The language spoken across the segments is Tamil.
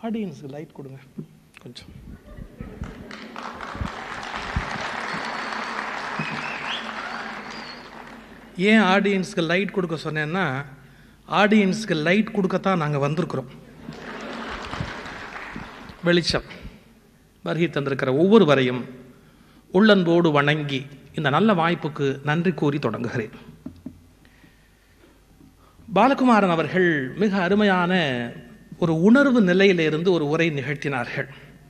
ஆடியன்ஸுக்கு லைட் கொடுங்க கொஞ்சம். ஏன் ஆடியன்ஸுக்கு லைட் கொடுக்க சொன்னேன்னா, ஆடியன்ஸுக்கு லைட் கொடுக்கத்தான் நாங்கள் வந்திருக்கிறோம். வெளிச்சம் வருகை தந்திருக்கிற ஒவ்வொருவரையும் உள்ளன்போடு வணங்கி இந்த நல்ல வாய்ப்புக்கு நன்றி கூறி தொடங்குகிறேன். பாலகுமாரன் அவர்கள் மிக அருமையான ஒரு உணர்வு நிலையிலிருந்து ஒரு உரை நிகழ்த்தினார்கள்.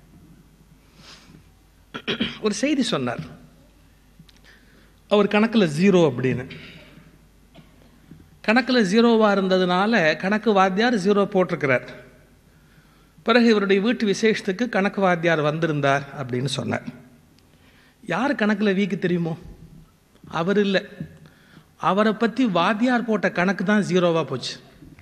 ஒரு செய்தி சொன்னார், அவர் கணக்கில் 0 அப்படின்னு. கணக்கில் 0வாக இருந்ததுனால கணக்கு வாத்தியார் 0 போட்டிருக்கிறார். பிறகு இவருடைய வீட்டு விசேஷத்துக்கு கணக்கு வாத்தியார் வந்திருந்தார் அப்படின்னு சொன்னார். யார் கணக்கில் வீக்கு தெரியுமோ? அவர் இல்லை, அவரை பற்றி வாத்தியார் போட்ட கணக்கு தான் 0வாக போச்சு.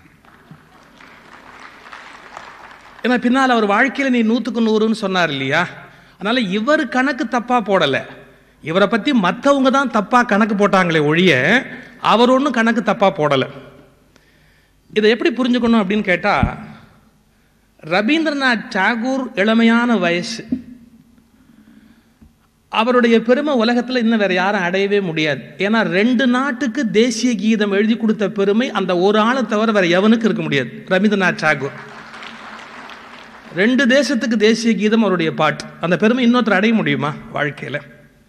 ஏன்னா பின்னால் அவர் வாழ்க்கையில் நீ 100க்கு 100ன்னு சொன்னார் இல்லையா, அதனால் இவர் கணக்கு தப்பாக போடலை, இவரை பற்றி மற்றவங்க தான் தப்பாக கணக்கு போட்டாங்களே ஒழிய அவர் ஒன்றும் கணக்கு தப்பாக போடலை. இதை எப்படி புரிஞ்சுக்கணும் அப்படின்னு கேட்டால், ரவீந்திரநாத் டாகூர் இளமையான வயசு, அவருடைய பெருமை உலகத்தில் இன்னும் வேறு யாரும் அடையவே முடியாது. ஏன்னா 2 நாட்டுக்கு தேசிய கீதம் எழுதி கொடுத்த பெருமை அந்த ஒரு ஆளை தவிர வேறு எவனுக்கு இருக்க முடியாது. ரவீந்திரநாத் டாகூர் 2 தேசத்துக்கு தேசிய கீதம் அவருடைய பாட்டு. அந்த பெருமை இன்னொருத்தர் அடைய முடியுமா வாழ்க்கையில்?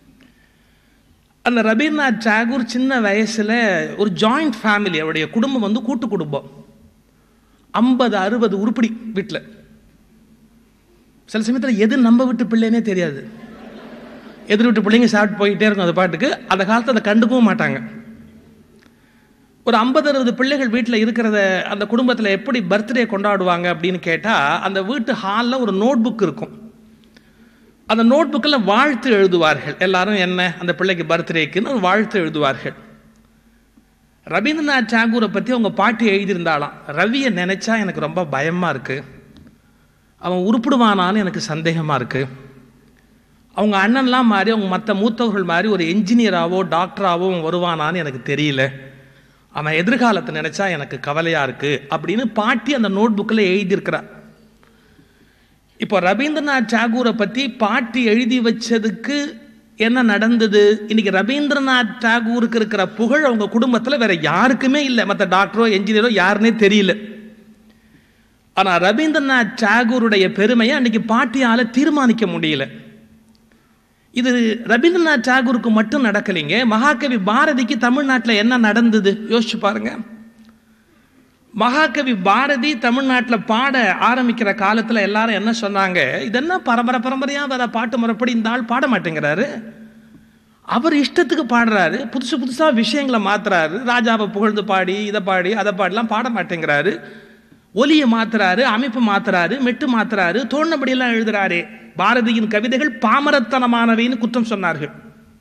அந்த ரவீந்திரநாத் டாகூர் சின்ன வயசில் ஒரு ஜாயிண்ட் ஃபேமிலி, அவருடைய குடும்பம் கூட்டு குடும்பம், 50-60 உருப்படி வீட்டில். சில சமயத்தில் எது நம்ம வீட்டு பிள்ளைனே தெரியாது, எதிர் வீட்டு பிள்ளைங்க சாப்பிட்டு போயிட்டே இருக்கும் அது பாட்டுக்கு. அந்த காலத்தில் அதை கண்டுக்கவும் மாட்டாங்க. ஒரு 50-60 பிள்ளைகள் வீட்டில் இருக்கிறத அந்த குடும்பத்தில் எப்படி பர்த்டே கொண்டாடுவாங்க அப்படின்னு கேட்டால், அந்த வீட்டு ஹாலில் ஒரு நோட் புக் இருக்கும். அந்த நோட் புக்கில் வாழ்த்து எழுதுவார்கள். எல்லாரும் என்ன அந்த பிள்ளைக்கு பர்த்டேக்குன்னு ஒரு வாழ்த்து எழுதுவார்கள். ரவீந்திரநாத் டாகூரை பற்றி அவங்க பாட்டி எழுதியிருந்தாலாம், ரவியை நினைச்சா எனக்கு ரொம்ப பயமாக இருக்குது, அவன் உருப்பிடுவானான்னு எனக்கு சந்தேகமாக இருக்குது, அவங்க அண்ணன்லாம் மாதிரி அவங்க மற்ற மூத்தவர்கள் மாதிரி ஒரு என்ஜினியராகவோ டாக்டராகவோ வருவானான்னு எனக்கு தெரியல, அவன் எதிர்காலத்தை நினைச்சா எனக்கு கவலையாக இருக்குது அப்படின்னு பாட்டி அந்த நோட் புக்கில் எழுதியிருக்கிறார். இப்போ ரவீந்திரநாத் டாகூரை பற்றி பாட்டி எழுதி வச்சதுக்கு என்ன நடந்தது? இன்னைக்கு ரவீந்திரநாத் டாகூருக்கு இருக்கிற புகழ் அவங்க குடும்பத்தில் வேற யாருக்குமே இல்லை. மற்ற டாக்டரோ என்ஜினியரோ யாருன்னே தெரியல. ஆனால் ரவீந்திரநாத் டாகூருடைய பெருமையை அன்னைக்கு பாட்டியால் தீர்மானிக்க முடியல. இது ரவீந்திரநாத் டாகூருக்கு மட்டும் நடக்கலைங்க. மகாகவி பாரதிக்கு தமிழ்நாட்டில் என்ன நடந்தது யோசிச்சு பாருங்க. மகாகவி பாரதி தமிழ்நாட்டில் பாட ஆரம்பிக்கிற காலத்தில் எல்லாரும் என்ன சொன்னாங்க, இதென்ன பரம்பரையாக வர பாட்டு முறைப்படி இந்த ஆள் பாட மாட்டேங்கிறாரு, அவர் இஷ்டத்துக்கு பாடுறாரு, புதுசாக விஷயங்களை மாத்துறாரு, ராஜாவை புகழ்ந்து பாடி இதை பாடி அதை பாடிலாம் பாட மாட்டேங்கிறாரு, ஒலியை மாத்துறாரு, அமைப்பு மாத்துறாரு, மெட்டு மாத்துறாரு, தோணுபடியெல்லாம் எழுதுறாரு. பாரதியின் கவிதைகள் பாமரத்தனமானவைன்னு குற்றம் சொன்னார்கள்.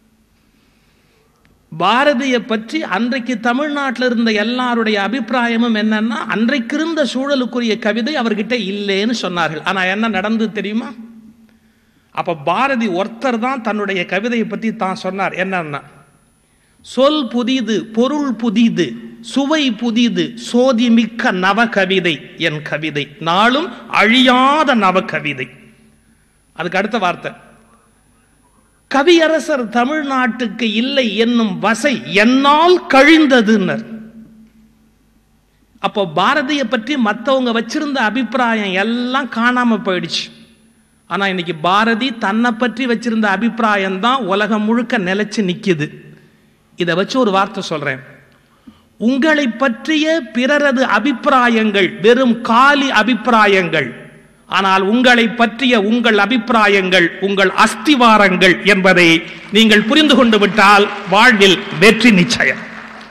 பாரதியை பற்றி அன்றைக்கு தமிழ்நாட்டில் இருந்த எல்லாருடைய அபிப்பிராயமும் என்னன்னா, அன்றைக்கு இருந்த சூழலுக்குரிய கவிதை அவர்கிட்ட இல்லைன்னு சொன்னார்கள். ஆனால் என்ன நடந்தது தெரியுமா? அப்போ பாரதி ஒருத்தர் தான் தன்னுடைய கவிதையை பற்றி தான் சொன்னார். என்னன்னா, சொல் புதிது, பொருள் புதிது, சுவை புதிது, சோதிமிக்க நவ கவிதை என் கவிதை, நாளும் அழியாத நவ கவிதை. அதுக்கு அடுத்த வார்த்தை, கவியரசர் தமிழ்நாட்டுக்கு இல்லை என்னும் வசை என்னால் கழிந்ததுன்னர். அப்போ பாரதியை பற்றி மற்றவங்க வச்சிருந்த அபிப்பிராயம் எல்லாம் காணாம போயிடுச்சு. ஆனா இன்னைக்கு பாரதி தன்னை பற்றி வச்சிருந்த அபிப்பிராயம் தான் உலகம் முழுக்க நிலைச்சு நிக்குது. இதை வச்சு ஒரு வார்த்தை சொல்றேன், உங்களை பற்றிய பிறரது அபிப்பிராயங்கள் வெறும் காலி அபிப்பிராயங்கள், ஆனால் உங்களை பற்றிய உங்கள் அபிப்பிராயங்கள் உங்கள் அஸ்திவாரங்கள் என்பதை நீங்கள் புரிந்து கொண்டு விட்டால் வாழ்வில் வெற்றி நிச்சயம்.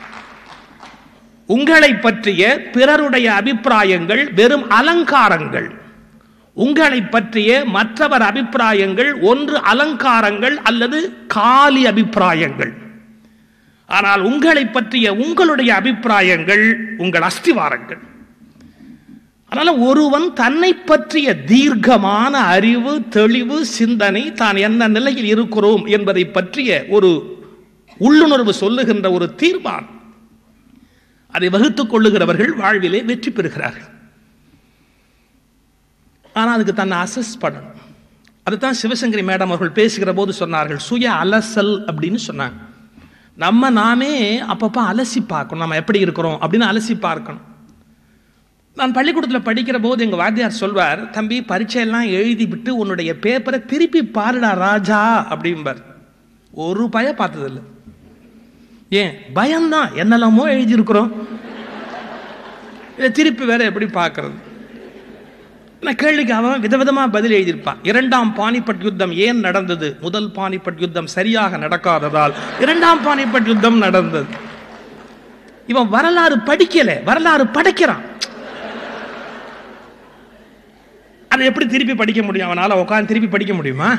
உங்களை பற்றிய பிறருடைய அபிப்பிராயங்கள் வெறும் அலங்காரங்கள், உங்களை பற்றிய மற்றவர் அபிப்பிராயங்கள் ஒன்று அலங்காரங்கள் அல்லது காலி அபிப்பிராயங்கள், ஆனால் உங்களை பற்றிய உங்களுடைய அபிப்பிராயங்கள் உங்கள் அஸ்திவாரங்கள். அதனால ஒருவன் தன்னை பற்றிய தீர்க்கமான அறிவு, தெளிவு, சிந்தனை, தான் என்ன நிலையில் இருக்கிறோம் என்பதை பற்றிய ஒரு உள்ளுணர்வு சொல்லுகின்ற ஒரு தீர்மானம், அதை வகுத்துக் கொள்ளுகிறவர்கள் வாழ்விலே வெற்றி பெறுகிறார்கள். ஆனால் அதுக்கு தன்னை அசஸ் பண்ணணும். அதுதான் சிவசங்கரி மேடம் அவர்கள் பேசுகிற போது சொன்னார்கள், சுய அலசல் அப்படின்னு சொன்னாங்க. நாமே அப்பப்போ அலசி பார்க்கணும், நம்ம எப்படி இருக்கிறோம் அப்படின்னு அலசி பார்க்கணும். நான் பள்ளிக்கூடத்தில் படிக்கிற போது எங்கள் வாத்தியார் சொல்வார், தம்பி பரீட்சையெல்லாம் எழுதி விட்டு உன்னுடைய பேப்பரை திருப்பி பாருடா ராஜா அப்படிம்பார். ஒரு பய பார்த்ததில்லை. ஏன் பயம்தான், என்னெல்லாமோ எழுதியிருக்கிறோம், திருப்பி வேற எப்படி பார்க்கறது? நான் கேள்விக்கு அவன் விதவிதமாக பதில் எழுதியிருப்பான். 2ஆம் பானிபட் யுத்தம் ஏன் நடந்தது? முதல் பானிபட் யுத்தம் சரியாக நடக்காததால் 2ஆம் பானிபட் யுத்தம் நடந்தது. இவன் வரலாறு படிக்கல, வரலாறு படைக்கிறான். அதை எப்படி திருப்பி படிக்க முடியும்? அவனால் உட்காந்து திருப்பி படிக்க முடியுமா?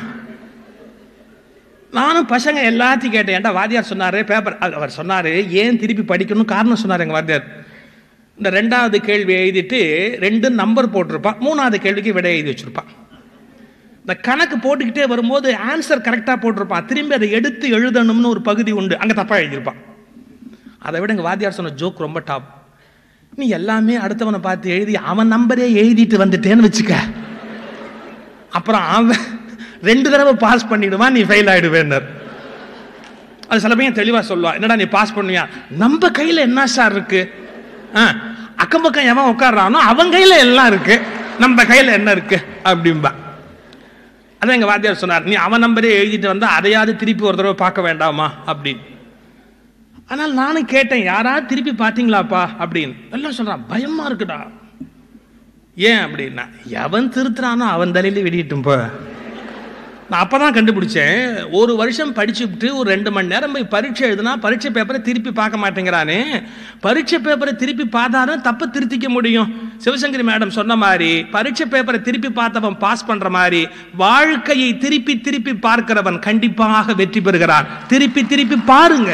நானும் பசங்க எல்லாத்தையும் கேட்டேன். ஏன்டா வாத்தியார் சொன்னார் பேப்பர், அவர் சொன்னார் ஏன் திருப்பி படிக்கணும் காரணம் சொன்னார் எங்கள் வாத்தியார். இந்த 2வது கேள்வி எழுதிட்டு 2 நம்பர் போட்டிருப்பான், 3வது கேள்விக்கு விடை எழுதி வச்சிருப்பான். இந்த கணக்கு போட்டுக்கிட்டே வரும்போது ஆன்சர் கரெக்டாக போட்டிருப்பான், திரும்பி அதை எடுத்து எழுதணும்னு ஒரு பகுதி உண்டு, அங்கே தப்பாக எழுதியிருப்பான். அதை விட எங்கள் வாத்தியார் சொன்ன ஜோக் ரொம்ப டாப். நீ எல்லாமே அடுத்தவனை பார்த்து எழுதி அவன் நம்பரே எழுதிட்டு வந்துட்டேன்னு வச்சுக்க, அப்புறம் அவன் 2 தடவை பாஸ் பண்ணிடுவான், நீ ஃபெயில் ஆயிடுவேன்னர். அது சில பையன் தெளிவாக சொல்லுவான், என்னடா நீ பாஸ் பண்ணுவியா? நம்ம கையில் என்ன சார் இருக்கு? அக்கம் பக்கம் எவன் உட்கார்றானோ அவன் கையில எல்லாம் இருக்கு, நம்ம கையில என்ன இருக்கு அப்படின்பா. அதான் எங்க வாத்தியார் சொன்னார், நீ அவன் நம்பரே எழுதிட்டு வந்தா அதையாவது திருப்பி ஒரு தடவை பார்க்க வேண்டாமா அப்படின்னு. ஆனால் நானும் கேட்டேன், யாராவது திருப்பி பார்த்தீங்களாப்பா அப்படின்னு. எல்லாம் சொல்றான், பயமா இருக்குடா. ஏன் அப்படின்னா, எவன் திருத்துறானோ அவன் தலையில வெடிட்டும். நான் அப்பதான் கண்டுபிடிச்சேன், ஒரு வருஷம் படிச்சுட்டு ஒரு 2 மணி நேரம் போய் பரீட்சை எழுதுனா பரீட்சை பேப்பரை திருப்பி பார்க்க மாட்டேங்கிறானே. பரீட்சை பேப்பரை திருப்பி பார்த்தாதான் தப்பு திருத்திக்க முடியும். சிவசங்கரி மேடம் சொன்ன மாதிரி பரீட்சை பேப்பரை திருப்பி பார்த்தவன் பாஸ் பண்ற மாதிரி வாழ்க்கையை திருப்பி திருப்பி பார்க்கிறவன் கண்டிப்பாக வெற்றி பெறுகிறான். திருப்பி திருப்பி பாருங்க.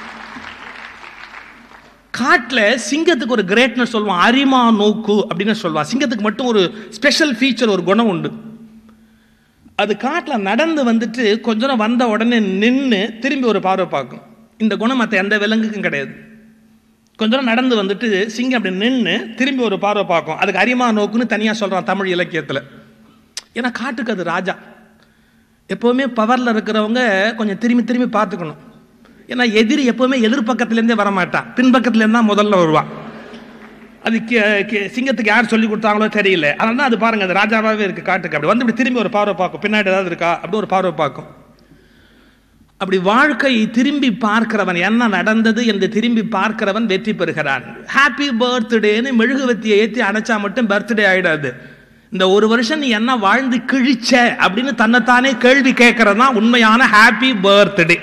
காட்டுல சிங்கத்துக்கு ஒரு கிரேட்னஸ் சொல்லுவான், அரிமா நோக்கு அப்படின்னு சொல்லுவான். சிங்கத்துக்கு மட்டும் ஒரு ஸ்பெஷல் ஃபீச்சர், ஒரு குணம் உண்டு. அது காட்டில் நடந்து வந்துட்டு கொஞ்ச நேரம் வந்த உடனே நின்று திரும்பி ஒரு பார்வை பார்க்கும். இந்த குணம் மற்ற எந்த விலங்குக்கும் கிடையாது. கொஞ்ச நேரம் நடந்து வந்துட்டு சிங்கம் அப்படி நின்று திரும்பி ஒரு பார்வை பார்க்கும். அதுக்கு அரிமா நோக்குன்னு தனியாக சொல்கிறான் தமிழ் இலக்கியத்தில். ஏன்னா காட்டுக்கு அது ராஜா. எப்போவுமே பவரில் இருக்கிறவங்க கொஞ்சம் திரும்பி திரும்பி பார்த்துக்கணும். ஏன்னா எதிரி எப்போவுமே எதிர்பக்கத்துலேருந்தே வரமாட்டான், பின்பக்கத்துலேருந்து தான் முதல்ல வருவான். அது சிங்கத்துக்கு யார் சொல்லி கொடுத்தாங்களோ தெரியல, அதனால தான் அது பாருங்க, அது ராஜாவாகவே இருக்கு காட்டுக்கு. அப்படி வந்து இப்படி திரும்பி ஒரு பார்வை பார்க்கும், பின்னாடி ஏதாவது இருக்கா அப்படி ஒரு பார்வை பார்க்கும். அப்படி வாழ்க்கையை திரும்பி பார்க்கிறவன், என்ன நடந்தது என்று திரும்பி பார்க்கிறவன் வெற்றி பெறுகிறான். ஹாப்பி பர்த்டேன்னு மெழுகுவத்தியை ஏற்றி அணைச்சா மட்டும் பர்த்டே ஆயிடாது. இந்த ஒரு வருஷம் நீ என்ன வாழ்ந்து கிழிச்ச அப்படின்னு தன்னைத்தானே கேள்வி கேட்கறது தான் உண்மையான ஹாப்பி பர்த்டே.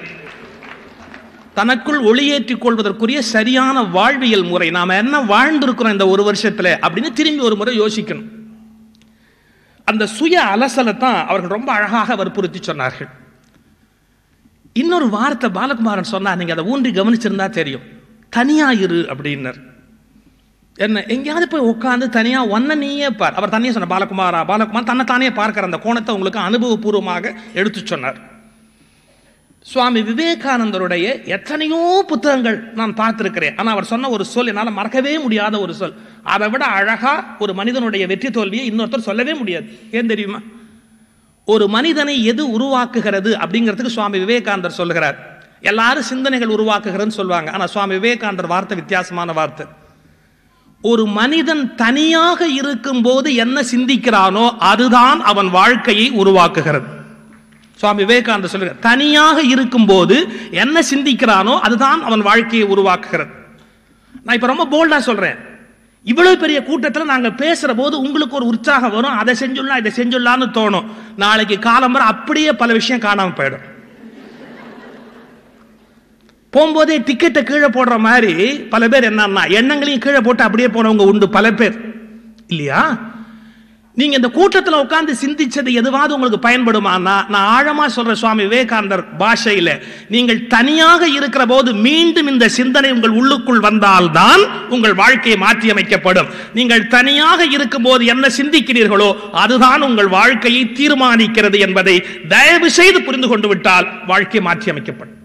தனக்குள் ஒளியேற்றிக் கொள்வதற்குரிய சரியான வாழ்வியல் முறை. நாம என்ன வாழ்ந்திருக்கிறோம் இந்த ஒரு வருஷத்துல அப்படின்னு திரும்பி ஒரு முறை யோசிக்கணும். அந்த சுய அலசலை தான் அவர்கள் ரொம்ப அழகாக வற்புறுத்தி சொன்னார்கள். இன்னொரு வார்த்தை பாலகுமாரன் சொன்னார், நீங்க அதை ஊன்றி கவனிச்சிருந்தா தெரியும், தனியா இரு அப்படின்னர். என்ன எங்கேயாவது போய் உட்காந்து தனியா ஒன்ன நீயே பார். அவர் தனியாக சொன்னார், பாலகுமார் தன்னை தானே பார்க்கிற அந்த கோணத்தை உங்களுக்கு அனுபவபூர்வமாக எடுத்து சொன்னார். சுவாமி விவேகானந்தருடைய எத்தனையோ புத்தகங்கள் நான் பார்த்திருக்கிறேன். ஆனால் அவர் சொன்ன ஒரு சொல் என்னால் மறக்கவே முடியாத ஒரு சொல். அதை விட அழகா ஒரு மனிதனுடைய வெற்றி தோல்வியை இன்னொருத்தர் சொல்லவே முடியாது. ஏன் தெரியுமா? ஒரு மனிதனை எது உருவாக்குகிறது அப்படிங்கிறதுக்கு சுவாமி விவேகானந்தர் சொல்லுகிறார். எல்லாரும் சிந்தனைகள் உருவாக்குகிறதுன்னு சொல்லுவாங்க, ஆனால் சுவாமி விவேகானந்தர் வார்த்தை வித்தியாசமான வார்த்தை. ஒரு மனிதன் தனியாக இருக்கும் போது என்ன சிந்திக்கிறானோ அதுதான் அவன் வாழ்க்கையை உருவாக்குகிறது. சுவாமி விவேகானந்தர் சொல்லுகிறார், தனியாக இருக்கும் போது என்ன சிந்திக்கிறானோ அதுதான் அவன் வாழ்க்கையை உருவாக்குகிறது. நான் இப்ப ரொம்ப போல்டா சொல்றேன், இவ்வளவு பெரிய கூட்டத்தில் நாங்க பேசுற போது உங்களுக்கு ஒரு உற்சாகம் வரும், அதை செஞ்சுடலாம் இதை செஞ்சுடலான்னு தோணும். நாளைக்கு காலம்பர அப்படியே பல விஷயம் காணாம போயிடும். போகும்போதே டிக்கெட்டை கீழே போடுற மாதிரி பல பேர் என்னன்னா எண்ணங்களையும் கீழே போட்டு அப்படியே போனவங்க உண்டு பல பேர், இல்லையா? நீங்க இந்த கூட்டத்தில் உட்கார்ந்து சிந்திச்சது எதுவாவது உங்களுக்கு பயன்படுமானா, நான் ஆழமா சொல்ற சுவாமி விவேகானந்தர் பாஷையில, நீங்கள் தனியாக இருக்கிற போது மீண்டும் இந்த சிந்தனை உங்கள் உள்ளுக்குள் வந்தால்தான் உங்கள் வாழ்க்கையை மாற்றி அமைக்கப்படும். நீங்கள் தனியாக இருக்கும் போது என்ன சிந்திக்கிறீர்களோ அதுதான் உங்கள் வாழ்க்கையை தீர்மானிக்கிறது என்பதை தயவு செய்து புரிந்து கொண்டு விட்டால் வாழ்க்கை மாற்றி அமைக்கப்படும்.